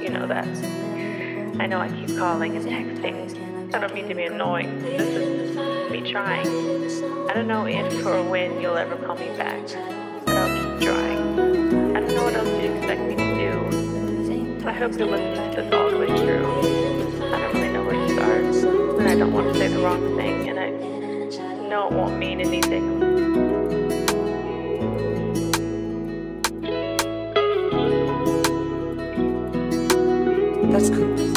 You know that. I know I keep calling and texting. I don't mean to be annoying. This is me trying. I don't know if or when you'll ever call me back, but I'll keep trying. I don't know what else you expect me to do. I hope you'll listen to this all the way through. I don't really know where to start, and I don't want to say the wrong thing, and I know it won't mean anything. That's cool.